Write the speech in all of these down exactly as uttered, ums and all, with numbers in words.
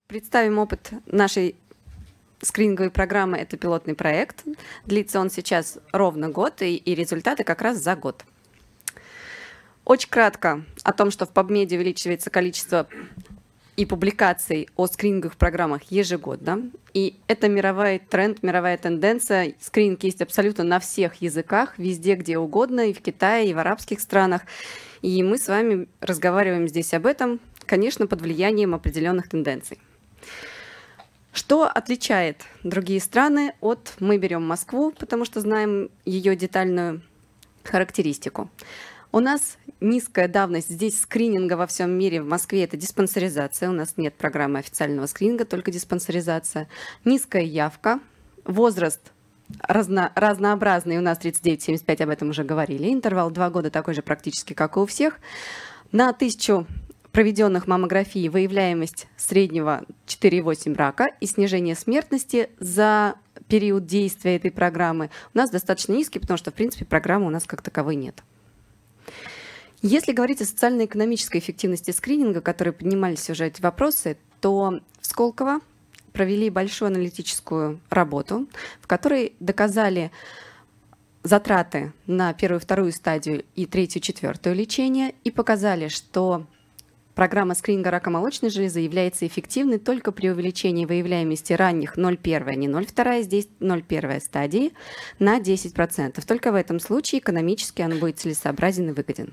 Представим опыт нашей скрининговой программы. Это пилотный проект. Длится он сейчас ровно год, и, и результаты как раз за год. Очень кратко о том, что в PubMed увеличивается количество и публикаций о скрининговых программах ежегодно. И это мировой тренд, мировая тенденция. Скрининг есть абсолютно на всех языках, везде, где угодно, и в Китае, и в арабских странах. И мы с вами разговариваем здесь об этом, конечно, под влиянием определенных тенденций. Что отличает другие страны от... Мы берем Москву, потому что знаем ее детальную характеристику. У нас низкая давность здесь скрининга во всем мире. В Москве это диспансеризация. У нас нет программы официального скрининга, только диспансеризация. Низкая явка. Возраст разно, разнообразный. У нас тридцать девять семьдесят пять, об этом уже говорили. Интервал два года такой же практически, как и у всех. На тысячу проведенных маммографий выявляемость среднего четыре и восемь рака и снижение смертности за период действия этой программы у нас достаточно низкий, потому что, в принципе, программы у нас как таковой нет. Если говорить о социально-экономической эффективности скрининга, которые поднимались уже эти вопросы, то в Сколково провели большую аналитическую работу, в которой доказали затраты на первую и вторую стадию и третью, четвертую лечение и показали, что программа скрининга рака молочной железы является эффективной только при увеличении выявляемости ранних ноль первая, не ноль вторая, здесь ноль первая стадии на десять процентов. Только в этом случае экономически он будет целесообразен и выгоден.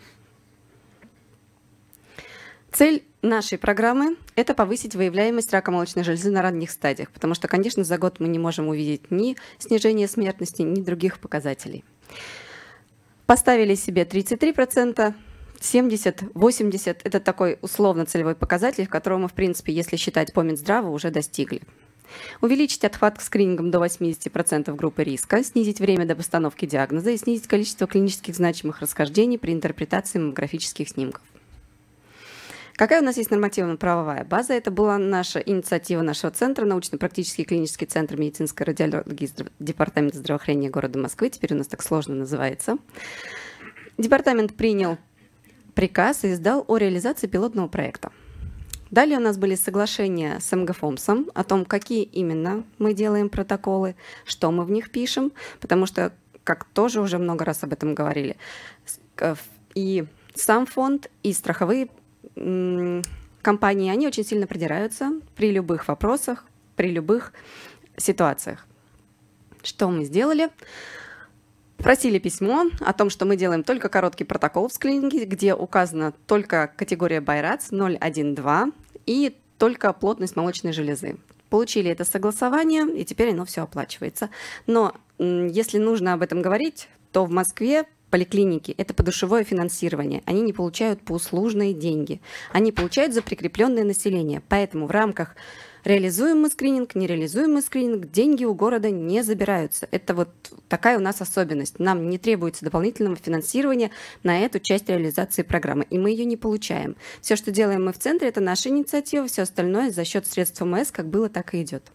Цель нашей программы – это повысить выявляемость рака молочной железы на ранних стадиях, потому что, конечно, за год мы не можем увидеть ни снижение смертности, ни других показателей. Поставили себе тридцать три процента, семьдесят, восемьдесят – это такой условно-целевой показатель, которого мы, в принципе, если считать по Минздраву, уже достигли. Увеличить отхват к скринингам до восьмидесяти процентов группы риска, снизить время до постановки диагноза и снизить количество клинических значимых расхождений при интерпретации маммографических снимков. Какая у нас есть нормативно-правовая база? Это была наша инициатива нашего центра, научно-практический клинический центр медицинской радиологии Департамента здравоохранения города Москвы, теперь у нас так сложно называется. Департамент принял приказ и издал о реализации пилотного проекта. Далее у нас были соглашения с МГФОМСом о том, какие именно мы делаем протоколы, что мы в них пишем, потому что, как тоже уже много раз об этом говорили, и сам фонд, и страховые компании, они очень сильно придираются при любых вопросах, при любых ситуациях. Что мы сделали? Просили письмо о том, что мы делаем только короткий протокол в скрининге, где указана только категория Байрац ноль один два и только плотность молочной железы. Получили это согласование, и теперь оно все оплачивается. Но если нужно об этом говорить, то в Москве поликлиники – это подушевое финансирование. Они не получают по услужные деньги. Они получают за прикрепленное население. Поэтому в рамках реализуем мы скрининг, не реализуем мы скрининг, деньги у города не забираются. Это вот такая у нас особенность. Нам не требуется дополнительного финансирования на эту часть реализации программы, и мы ее не получаем. Все, что делаем мы в центре, это наша инициатива, все остальное за счет средств ФМС как было, так и идет.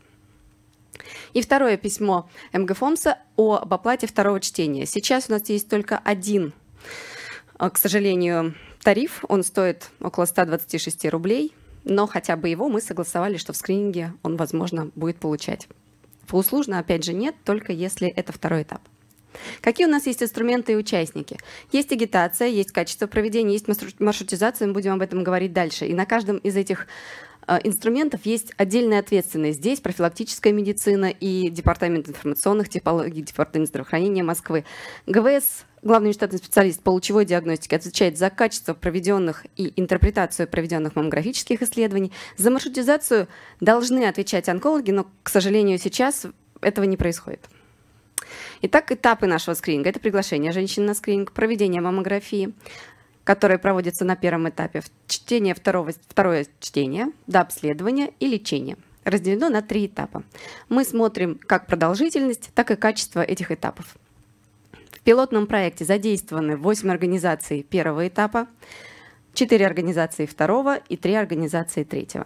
И второе письмо МГФОМСа об оплате второго чтения. Сейчас у нас есть только один, к сожалению, тариф. Он стоит около ста двадцати шести рублей, но хотя бы его мы согласовали, что в скрининге он, возможно, будет получать. Услужно, опять же, нет, только если это второй этап. Какие у нас есть инструменты и участники? Есть агитация, есть качество проведения, есть маршрутизация, мы будем об этом говорить дальше. И на каждом из этих инструментов есть отдельная ответственность. Здесь профилактическая медицина и Департамент информационных технологий, Департамент здравоохранения Москвы. ГВС, главный штатный специалист по лучевой диагностике, отвечает за качество проведенных и интерпретацию проведенных маммографических исследований. За маршрутизацию должны отвечать онкологи, но, к сожалению, сейчас этого не происходит. Итак, этапы нашего скрининга. Это приглашение женщин на скрининг, проведение маммографии, которое проводится на первом этапе, чтение второго, второе чтение, до обследования и лечения. Разделено на три этапа. Мы смотрим как продолжительность, так и качество этих этапов. В пилотном проекте задействованы восемь организаций первого этапа, четыре организации второго и три организации третьего.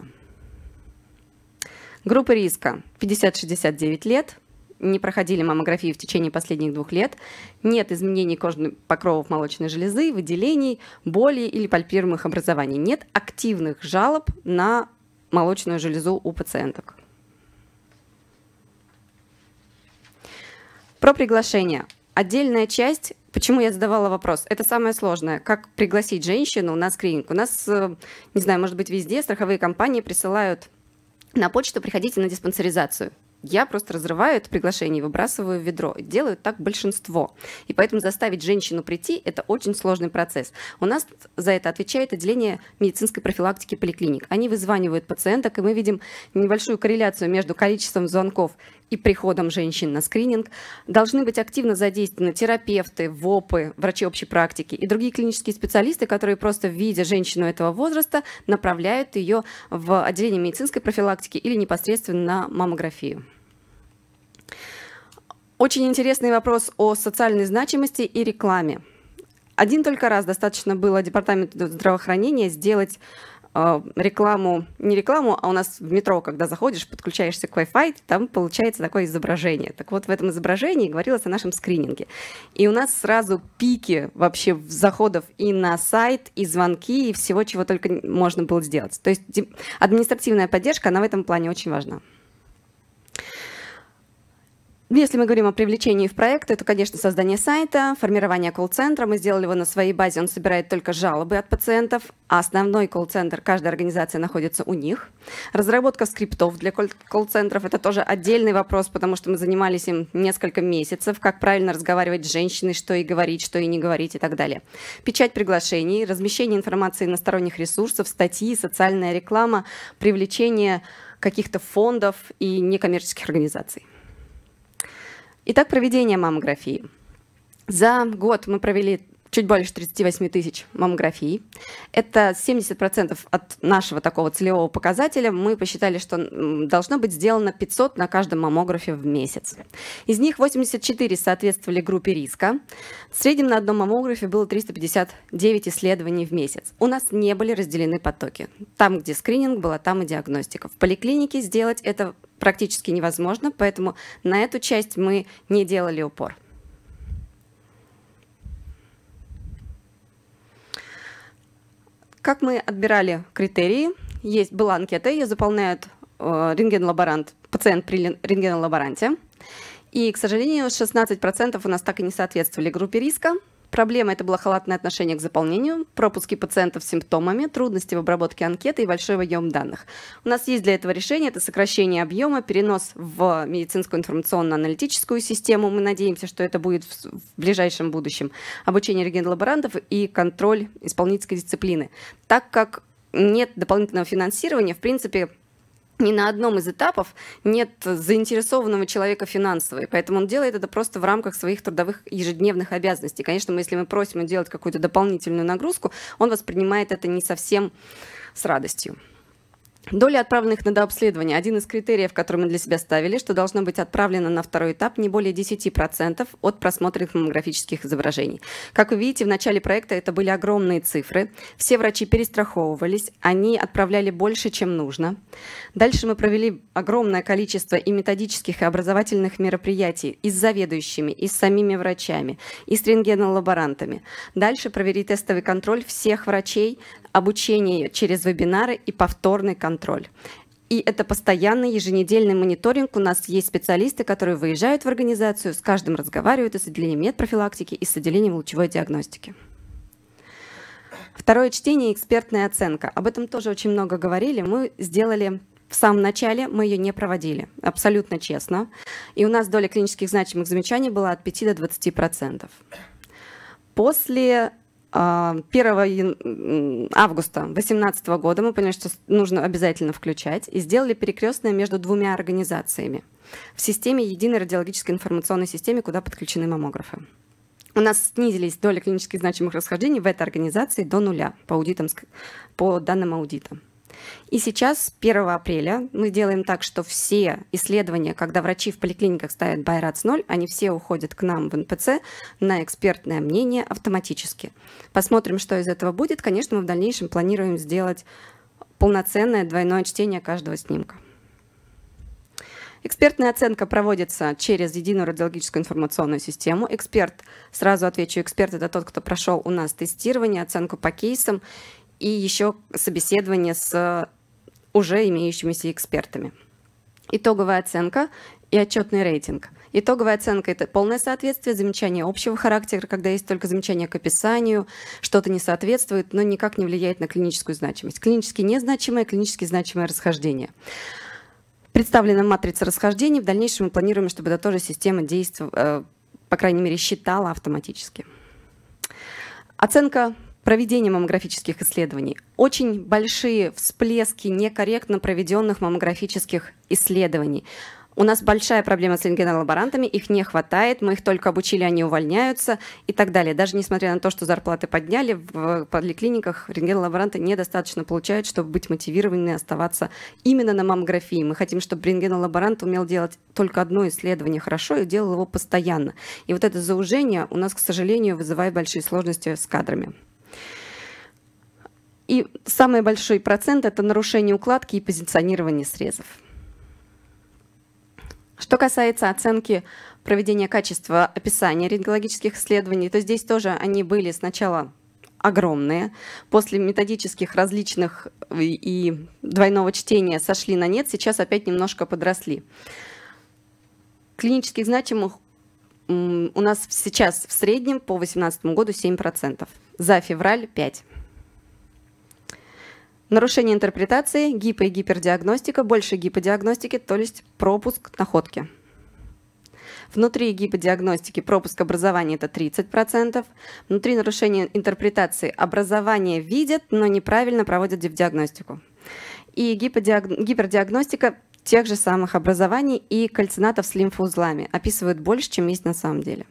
Группа риска пятьдесят — шестьдесят девять лет. Не проходили маммографию в течение последних двух лет, нет изменений кожных покровов молочной железы, выделений, боли или пальпируемых образований, нет активных жалоб на молочную железу у пациенток. Про приглашение. Отдельная часть, почему я задавала вопрос, это самое сложное, как пригласить женщину на скрининг. У нас, не знаю, может быть, везде страховые компании присылают на почту: приходите на диспансеризацию. Я просто разрываю это приглашение и выбрасываю в ведро. Делают так большинство. И поэтому заставить женщину прийти – это очень сложный процесс. У нас за это отвечает отделение медицинской профилактики поликлиник. Они вызванивают пациенток, и мы видим небольшую корреляцию между количеством звонков и приходом женщин на скрининг. Должны быть активно задействованы терапевты, ВОПы, врачи общей практики и другие клинические специалисты, которые просто, видя женщину этого возраста, направляют ее в отделение медицинской профилактики или непосредственно на маммографию. Очень интересный вопрос о социальной значимости и рекламе. Один только раз достаточно было департаменту здравоохранения сделать э, рекламу, не рекламу, а у нас в метро, когда заходишь, подключаешься к Wi-Fi, там получается такое изображение. Так вот, в этом изображении говорилось о нашем скрининге. И у нас сразу пики вообще заходов и на сайт, и звонки, и всего, чего только можно было сделать. То есть административная поддержка, она в этом плане очень важна. Если мы говорим о привлечении в проект, это, конечно, создание сайта, формирование колл-центра. Мы сделали его на своей базе, он собирает только жалобы от пациентов, а основной колл-центр каждой организации находится у них. Разработка скриптов для колл-центров – это тоже отдельный вопрос, потому что мы занимались им несколько месяцев, как правильно разговаривать с женщиной, что ей говорить, что ей не говорить и так далее. Печать приглашений, размещение информации на сторонних ресурсах, статьи, социальная реклама, привлечение каких-то фондов и некоммерческих организаций. Итак, проведение маммографии. За год мы провели чуть больше тридцати восьми тысяч маммографий. Это семьдесят процентов от нашего такого целевого показателя. Мы посчитали, что должно быть сделано пятьсот на каждом маммографе в месяц. Из них восемьдесят четыре соответствовали группе риска. В среднем на одном маммографе было триста пятьдесят девять исследований в месяц. У нас не были разделены потоки. Там, где скрининг была, там и диагностика. В поликлинике сделать это практически невозможно, поэтому на эту часть мы не делали упор. Как мы отбирали критерии? Есть, была анкета, ее заполняют э, рентген-лаборант, пациент при рентген-лаборанте. И, к сожалению, шестнадцать процентов у нас так и не соответствовали группе риска. Проблема – это было халатное отношение к заполнению, пропуски пациентов с симптомами, трудности в обработке анкеты и большой объем данных. У нас есть для этого решение – это сокращение объема, перенос в медицинскую информационно-аналитическую систему. Мы надеемся, что это будет в ближайшем будущем. Обучение рентген-лаборантов и контроль исполнительской дисциплины. Так как нет дополнительного финансирования, в принципе, ни на одном из этапов нет заинтересованного человека финансово, и поэтому он делает это просто в рамках своих трудовых ежедневных обязанностей. Конечно, мы, если мы просим его делать какую-то дополнительную нагрузку, он воспринимает это не совсем с радостью. Доля отправленных на дообследование. Один из критериев, который мы для себя ставили, что должно быть отправлено на второй этап не более десяти процентов от просмотренных маммографических изображений. Как вы видите, в начале проекта это были огромные цифры. Все врачи перестраховывались, они отправляли больше, чем нужно. Дальше мы провели огромное количество и методических, и образовательных мероприятий и с заведующими, и с самими врачами, и с рентгенолаборантами. Дальше провели тестовый контроль всех врачей, обучение через вебинары и повторный контроль. И это постоянный еженедельный мониторинг. У нас есть специалисты, которые выезжают в организацию, с каждым разговаривают и с отделением медпрофилактики, и с отделением лучевой диагностики. Второе чтение – экспертная оценка. Об этом тоже очень много говорили. Мы сделали в самом начале, мы ее не проводили, абсолютно честно. И у нас доля клинических значимых замечаний была от пяти до двадцати процентов. После первого августа две тысячи восемнадцатого года мы поняли, что нужно обязательно включать, и сделали перекрестное между двумя организациями в системе единой радиологической информационной системе, куда подключены маммографы. У нас снизились доли клинически значимых расхождений в этой организации до нуля по, аудитам, по данным аудита. И сейчас, первого апреля, мы делаем так, что все исследования, когда врачи в поликлиниках ставят байрац ноль, они все уходят к нам в эн пэ цэ на экспертное мнение автоматически. Посмотрим, что из этого будет. Конечно, мы в дальнейшем планируем сделать полноценное двойное чтение каждого снимка. Экспертная оценка проводится через единую радиологическую информационную систему. Эксперт, сразу отвечу, эксперт – это тот, кто прошел у нас тестирование, оценку по кейсам, и еще собеседование с уже имеющимися экспертами. Итоговая оценка и отчетный рейтинг. Итоговая оценка – это полное соответствие, замечание общего характера, когда есть только замечание к описанию, что-то не соответствует, но никак не влияет на клиническую значимость. Клинически незначимое, клинически значимое расхождение. Представлена матрица расхождений. В дальнейшем мы планируем, чтобы эта тоже система действовала, по крайней мере, считала автоматически. Оценка проведения маммографических исследований. Очень большие всплески некорректно проведенных маммографических исследований. У нас большая проблема с рентгенолаборантами, их не хватает, мы их только обучили, они увольняются и так далее. Даже несмотря на то, что зарплаты подняли, в поликлиниках рентгенолаборанты недостаточно получают, чтобы быть мотивированы оставаться именно на маммографии. Мы хотим, чтобы рентгенолаборант умел делать только одно исследование хорошо и делал его постоянно. И вот это заужение у нас, к сожалению, вызывает большие сложности с кадрами. И самый большой процент – это нарушение укладки и позиционирование срезов. Что касается оценки проведения качества описания рентгенологических исследований, то здесь тоже они были сначала огромные, после методических различных и двойного чтения сошли на нет, сейчас опять немножко подросли. Клинических значимых у нас сейчас в среднем по две тысячи восемнадцатому году семь процентов, за февраль пять процентов. Нарушение интерпретации, гипо- и гипердиагностика, больше гиподиагностики, то есть пропуск находки. Внутри гиподиагностики пропуск образования – это тридцать процентов. Внутри нарушения интерпретации образование видят, но неправильно проводят диагностику. И гиподиаг... гипердиагностика тех же самых образований и кальцинатов с лимфоузлами описывают больше, чем есть на самом деле.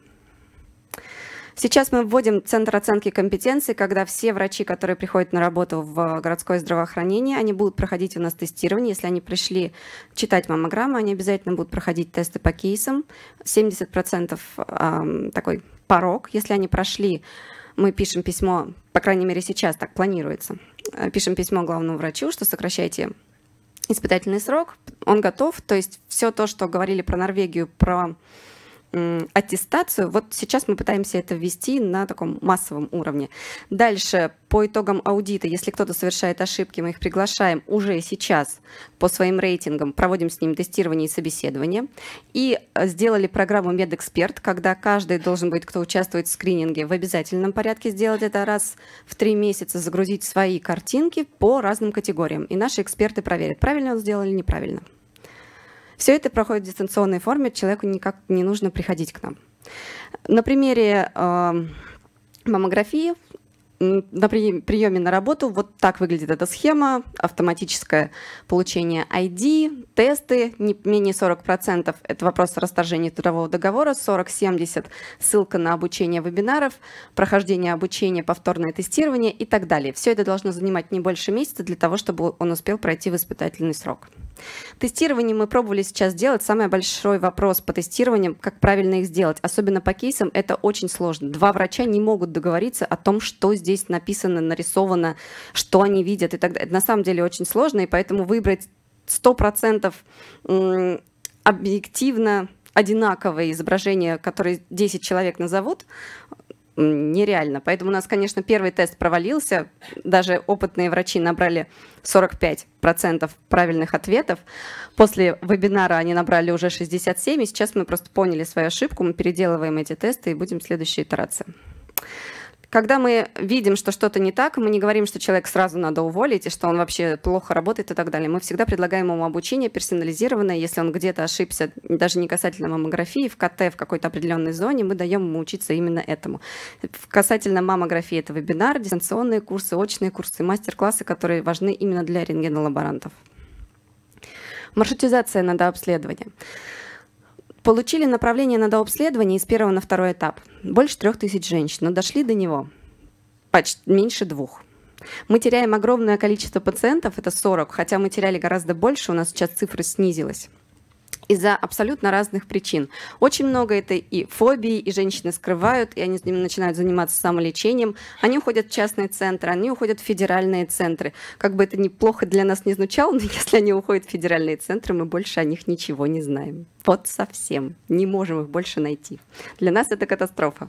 Сейчас мы вводим центр оценки компетенций, когда все врачи, которые приходят на работу в городское здравоохранение, они будут проходить у нас тестирование. Если они пришли читать маммограмму, они обязательно будут проходить тесты по кейсам. семьдесят процентов э, такой порог. Если они прошли, мы пишем письмо, по крайней мере сейчас так планируется, пишем письмо главному врачу, что сокращайте испытательный срок, он готов. То есть все то, что говорили про Норвегию, про аттестацию, вот сейчас мы пытаемся это ввести на таком массовом уровне. Дальше, по итогам аудита, если кто-то совершает ошибки, мы их приглашаем уже сейчас по своим рейтингам, проводим с ним тестирование и собеседование. И сделали программу «Медэксперт», когда каждый должен быть, кто участвует в скрининге, в обязательном порядке сделать это раз в три месяца, загрузить свои картинки по разным категориям. И наши эксперты проверят, правильно он сделал или неправильно. Все это проходит в дистанционной форме, человеку никак не нужно приходить к нам. На примере э, маммографии, на приеме на работу, вот так выглядит эта схема, автоматическое получение ай ди, тесты, не менее сорок процентов – это вопрос о расторжении трудового договора, сорок-семьдесят процентов ссылка на обучение вебинаров, прохождение обучения, повторное тестирование и так далее. Все это должно занимать не больше месяца для того, чтобы он успел пройти в испытательный срок. Тестирование мы пробовали сейчас делать. Самый большой вопрос по тестированиям, как правильно их сделать, особенно по кейсам, это очень сложно. Два врача не могут договориться о том, что здесь написано, нарисовано, что они видят и так далее. Это на самом деле очень сложно, и поэтому выбрать сто процентов объективно одинаковое изображение, которое десять человек назовут, нереально. Поэтому у нас, конечно, первый тест провалился. Даже опытные врачи набрали сорок пять процентов правильных ответов. После вебинара они набрали уже шестьдесят семь процентов. И сейчас мы просто поняли свою ошибку. Мы переделываем эти тесты и будем в следующей итерации. Когда мы видим, что что-то не так, мы не говорим, что человек сразу надо уволить, и что он вообще плохо работает и так далее. Мы всегда предлагаем ему обучение персонализированное. Если он где-то ошибся, даже не касательно маммографии, в ка тэ в какой-то определенной зоне, мы даем ему учиться именно этому. Касательно маммографии, это вебинар, дистанционные курсы, очные курсы, мастер-классы, которые важны именно для рентгенолаборантов. Маршрутизация на дообследование. Получили направление на дообследование из первого на второй этап. Больше трех тысяч женщин, но дошли до него почти меньше двух. Мы теряем огромное количество пациентов, это сорок, хотя мы теряли гораздо больше, у нас сейчас цифра снизилась. Из-за абсолютно разных причин. Очень много это и фобии, и женщины скрывают, и они с ними начинают заниматься самолечением. Они уходят в частные центры, они уходят в федеральные центры. Как бы это неплохо для нас не звучало, но если они уходят в федеральные центры, мы больше о них ничего не знаем. Вот совсем. Не можем их больше найти. Для нас это катастрофа.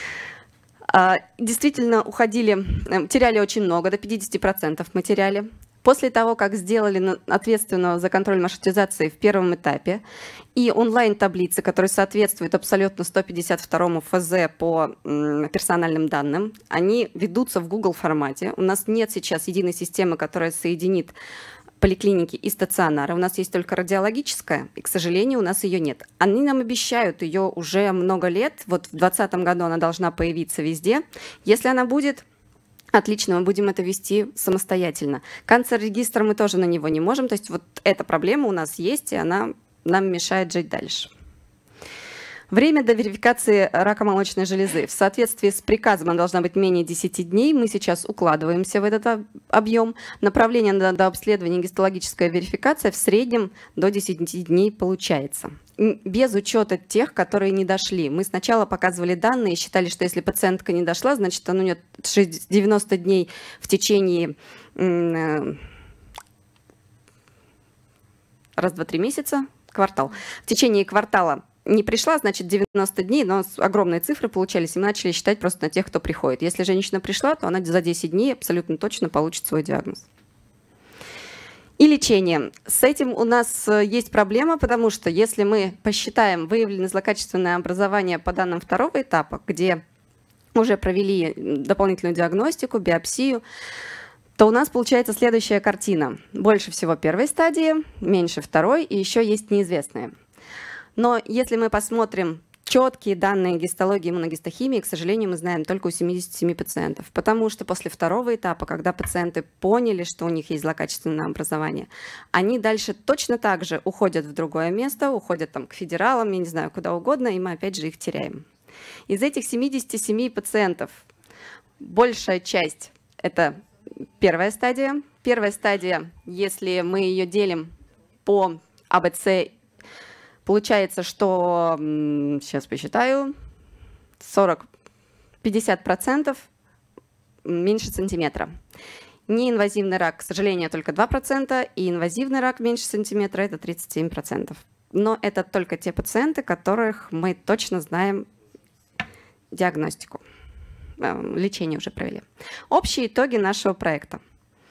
Действительно, уходили, теряли очень много, до пятидесяти процентов мы теряли. После того, как сделали ответственного за контроль маршрутизации в первом этапе и онлайн-таблицы, которые соответствуют абсолютно сто пятьдесят второму эф зэ по персональным данным, они ведутся в Google формате. У нас нет сейчас единой системы, которая соединит поликлиники и стационары. У нас есть только радиологическая, и, к сожалению, у нас ее нет. Они нам обещают ее уже много лет. Вот в двадцатом году она должна появиться везде. Если она будет... Отлично, мы будем это вести самостоятельно. Канцер-регистр мы тоже на него не можем. То есть вот эта проблема у нас есть, и она нам мешает жить дальше. Время до верификации рака молочной железы. В соответствии с приказом она должна быть менее десяти дней. Мы сейчас укладываемся в этот объем. Направление на дообследование, гистологическая верификация в среднем до десяти дней получается. Без учета тех, которые не дошли. Мы сначала показывали данные и считали, что если пациентка не дошла, значит, у нее девяносто дней в течение раз, два, три месяца, квартал. В течение квартала не пришла, значит, девяносто дней, но огромные цифры получались, и мы начали считать просто на тех, кто приходит. Если женщина пришла, то она за десять дней абсолютно точно получит свой диагноз. И лечение. С этим у нас есть проблема, потому что если мы посчитаем выявленное злокачественное образование по данным второго этапа, где уже провели дополнительную диагностику, биопсию, то у нас получается следующая картина. Больше всего первой стадии, меньше второй, и еще есть неизвестные. Но если мы посмотрим четкие данные гистологии и иммуногистохимии, к сожалению, мы знаем только у семидесяти семи пациентов, потому что после второго этапа, когда пациенты поняли, что у них есть злокачественное образование, они дальше точно так же уходят в другое место, уходят там к федералам, я не знаю, куда угодно, и мы опять же их теряем. Из этих семидесяти семи пациентов большая часть – это первая стадия. Первая стадия, если мы ее делим по а бэ цэ, получается, что, сейчас посчитаю, сорок-пятьдесят процентов меньше сантиметра. Неинвазивный рак, к сожалению, только два процента, и инвазивный рак меньше сантиметра – это тридцать семь процентов. Но это только те пациенты, которых мы точно знаем диагностику. Лечение уже провели. Общие итоги нашего проекта.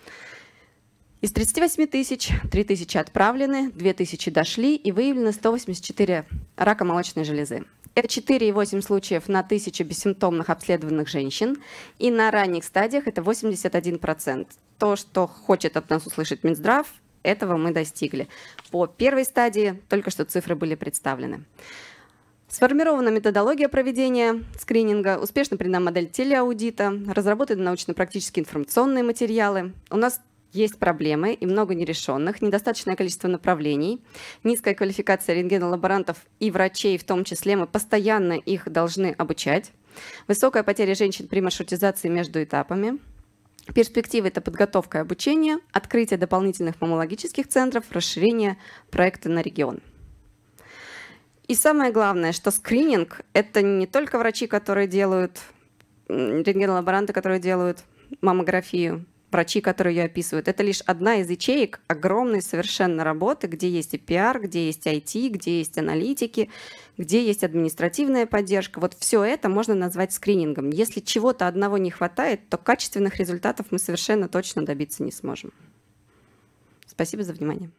Из тридцати восьми тысяч три тысячи отправлены, две тысячи дошли и выявлено сто восемьдесят четыре рака молочной железы. Это четыре и восемь случаев на тысячу бессимптомных обследованных женщин. И на ранних стадиях это восемьдесят один процент. То, что хочет от нас услышать Минздрав, этого мы достигли. По первой стадии только что цифры были представлены. Сформирована методология проведения скрининга, успешно принята модель телеаудита, разработаны научно-практические информационные материалы. У нас есть проблемы и много нерешенных, недостаточное количество направлений, низкая квалификация рентгенолаборантов и врачей, в том числе мы постоянно их должны обучать, высокая потеря женщин при маршрутизации между этапами. Перспективы – это подготовка и обучение, открытие дополнительных маммологических центров, расширение проекта на регион. И самое главное, что скрининг – это не только врачи, которые делают, рентгенолаборанты, которые делают маммографию, врачи, которые ее описывают. Это лишь одна из ячеек огромной совершенно работы, где есть и пиар, где есть ай ти, где есть аналитики, где есть административная поддержка. Вот все это можно назвать скринингом. Если чего-то одного не хватает, то качественных результатов мы совершенно точно добиться не сможем. Спасибо за внимание.